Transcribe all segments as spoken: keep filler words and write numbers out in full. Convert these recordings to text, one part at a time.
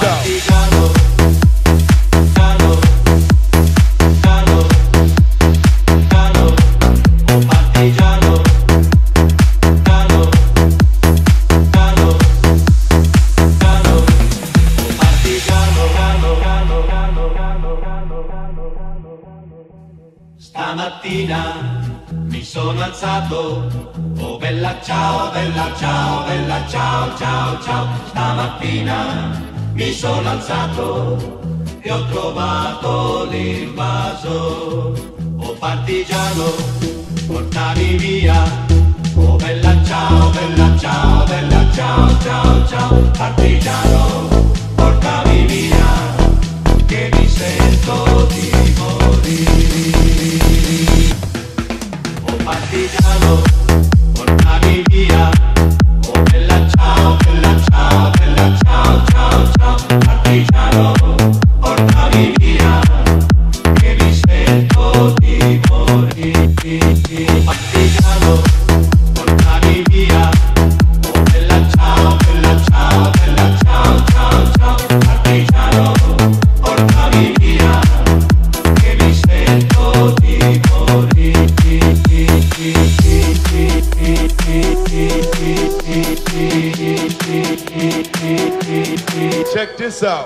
out. Stamattina mi sono alzato, oh bella ciao, bella ciao, bella ciao, ciao, ciao. Stamattina mi sono alzato e ho trovato l'invaso. Oh partigiano, portami via, oh bella ciao, bella ciao, bella ciao, ciao, ciao. Partigiano, portami via, che mi sento di morire. Partigiano, portami via, oh bella ciao, bella ciao, bella ciao, ciao, ciao. Partigiano, portami via, che mi sento di morire. Partigiano, portami via, oh bella ciao, bella ciao, bella ciao, ciao, ciao. Partigiano, portami via, che mi sento di morire. Check this out.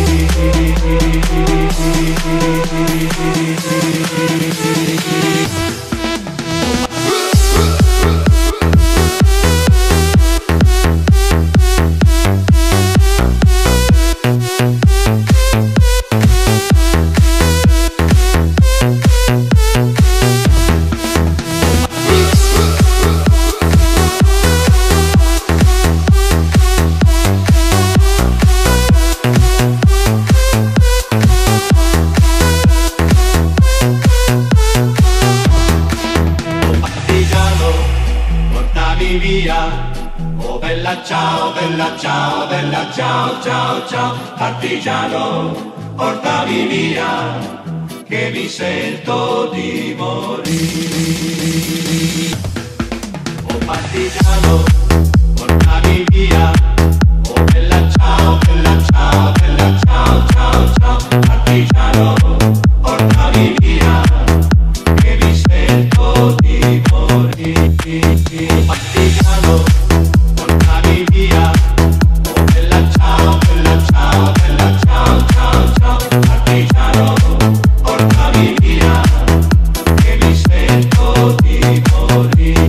Via, oh bella ciao, bella ciao, bella ciao, ciao, ciao. Partigiano, portami via, che mi sento di morire. Oh partigiano, portami via, oh bella ciao, bella ciao, bella ciao, ciao, ciao. Partigiano, portami via, che mi sento di morire. Partigiano, portami via, oh bella ciao, bella ciao, bella ciao, ciao, ciao. Partigiano, portami via, che mi sento di morire.